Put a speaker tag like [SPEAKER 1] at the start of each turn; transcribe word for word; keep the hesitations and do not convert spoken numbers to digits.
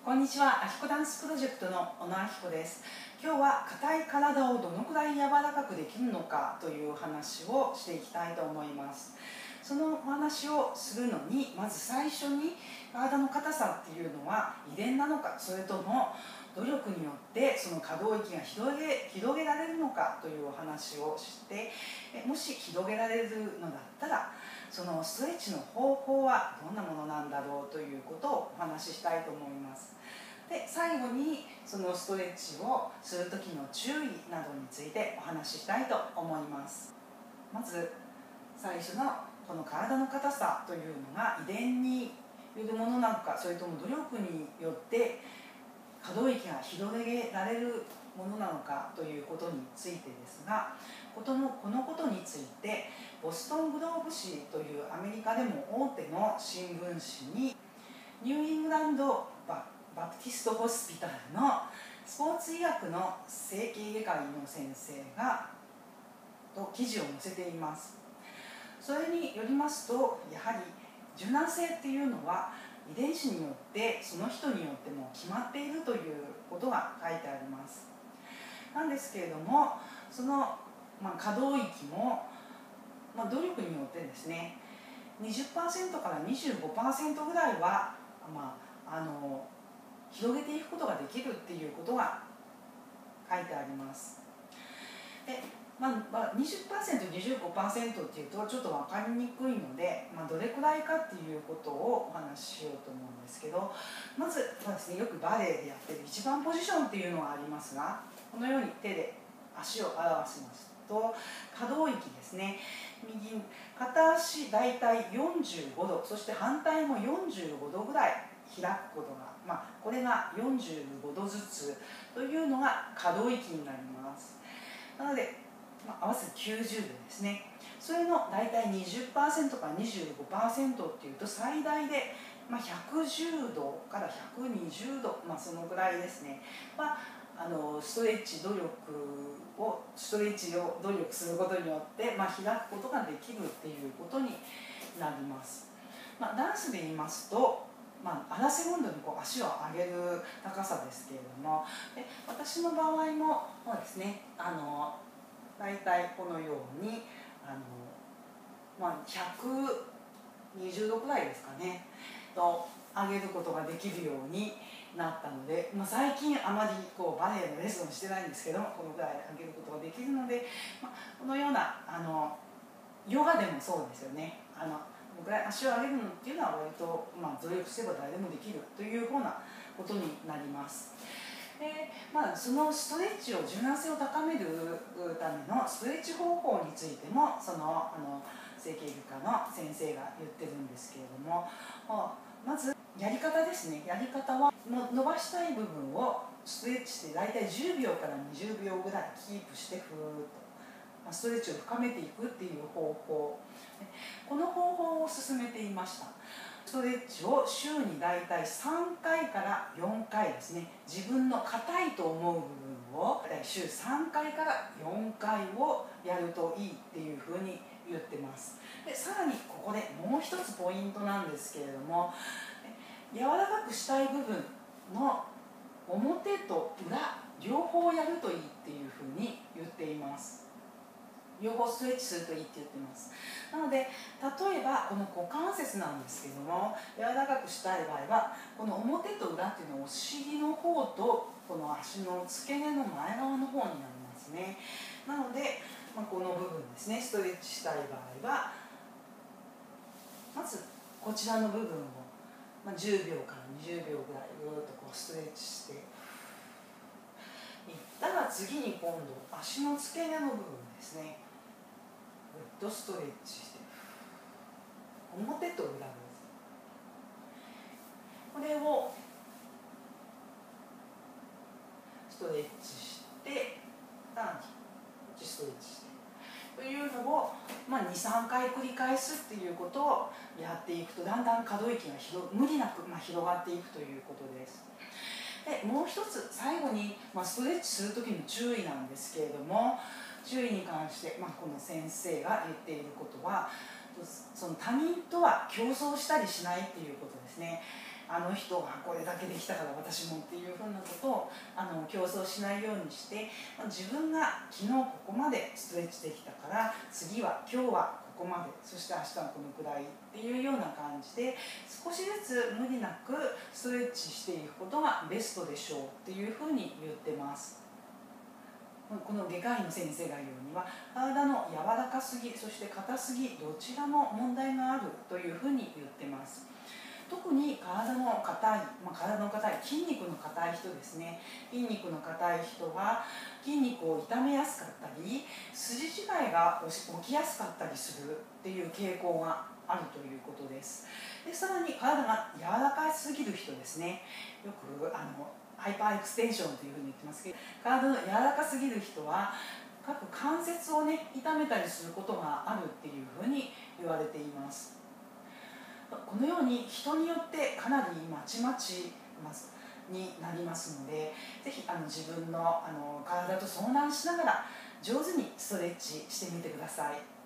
[SPEAKER 1] こんにちは、あひこダンスプロジェクトの小野あひこです。今日は硬い体をどのくらい柔らかくできるのかという話をしていきたいと思います。そのお話をするのに、まず最初に体の硬さっていうのは遺伝なのか、それとも努力によってその可動域が広げ、広げられるのかというお話をして、もし広げられるのだったらそのストレッチの方法はどんなものなんだろうということをお話ししたいと思います。で、最後にそのストレッチをする時の注意などについてお話ししたいと思います。まず最初のこの体の硬さというのが遺伝によるものなのか、それとも努力によって可動域が広げられるものなのかということについてですが、ことのこのことについてボストングローブ紙というアメリカでも大手の新聞紙にニューイングランドババプティストホスピタルのスポーツ医学の整形外科医の先生がと記事を載せています。それによりますと、やはり柔軟性っていうのは遺伝子によってその人によっても決まっているということが書いてあります。なんですけれども、その、まあ、可動域も、まあ、努力によってですね にじゅっパーセント から にじゅうごパーセント ぐらいは、まあ、あの広げていくことができるっていうことが書いてあります。でまあまあ、にじゅっパーセント、にじゅうごパーセント っていうとちょっと分かりにくいので、まあ、どれくらいかっていうことをお話ししようと思うんですけど、まずはですね、よくバレエでやってる一番ポジションっていうのがありますが、このように手で足を表しますと可動域ですね、右片足だいたいよんじゅうごど、そして反対もよんじゅうごどぐらい開くことが、まあ、これがよんじゅうごどずつというのが可動域になります。なので、まあ、合わせてきゅうじゅうどですね。それのだいたい にじゅっパーセント から にじゅうごパーセント っていうと最大で、まあ、ひゃくじゅうどからひゃくにじゅうど、まあ、そのぐらいですね、まあ、あのストレッチ努力をストレッチを努力することによって、まあ、開くことができるっていうことになります。まあ、ダンスで言いますと、まあ、アラセゴンドにこう足を上げる高さですけれども、で私の場合もそうですね、あの大体このようにあの、まあ、ひゃくにじゅうどくらいですかねと上げることができるようになったので、まあ、最近あまりこうバレエのレッスンをしてないんですけども、このぐらい上げることができるので、まあ、このようなあのヨガでもそうですよね、あのこのぐらい足を上げるのっていうのは割と、まあ、努力すれば誰でもできるというふうなことになります。でまあ、そのストレッチを柔軟性を高めるためのストレッチ方法についてもそのあの整形外科の先生が言ってるんですけれども、まずやり方ですね。やり方は伸ばしたい部分をストレッチして大体じゅうびょうからにじゅうびょうぐらいキープしてふーっとストレッチを深めていくっていう方法、この方法を進めていました。ストレッチを週にだいたいさんかいからよんかいですね、自分の硬いと思う部分を週さんかいからよんかいをやるといいっていうふうに言ってます。でさらにここでもう一つポイントなんですけれども、柔らかくしたい部分の表と裏両方やるといいっていうふうに言っています。両方ストレッチするといいって言ってます。なので例えばこの股関節なんですけども、柔らかくしたい場合はこの表と裏っていうのはお尻の方とこの足の付け根の前側の方になりますね。なので、まあ、この部分ですね、ストレッチしたい場合はまずこちらの部分を、まあ、じゅうびょうからにじゅうびょうぐらいぐーっとこうストレッチしていったら、次に今度足の付け根の部分ですね、ぐっとストレッチして表と裏です。これをストレッチしてさらにこっちストレッチしてというのを、まあ、にさんかい繰り返すっていうことをやっていくと、だんだん可動域が広無理なく、まあ、広がっていくということです。でもう一つ最後に、まあ、ストレッチする時の注意なんですけれども、注意に関して、まあ、この先生が言っていることは、その他人とは競争したりしないっていうことですね。 あの人がこれだけできたから私もっていうふうなことをあの競争しないようにして、まあ、自分が昨日ここまでストレッチできたから次は今日はここまで、そして明日はこのくらいっていうような感じで少しずつ無理なくストレッチしていくことがベストでしょうっていうふうに言ってます。この外科医の先生が言うには、体の柔らかすぎ、そして硬すぎ、どちらも問題があるというふうに言ってます。特に体の硬い、まあ、体の硬い筋肉の硬い人ですね。筋肉の硬い人は筋肉を痛めやすかったり、筋違いが起きやすかったりするっていう傾向があるということです。でさらに体が柔らかすぎる人ですね。よくあのハイパーエクステンションというふうに言ってますけど、体の柔らかすぎる人は各関節をね痛めたりすることがあるっていうふうに言われています。このように人によってかなりまちまちになりますので、ぜひあの自分のあの体と相談しながら上手にストレッチしてみてください。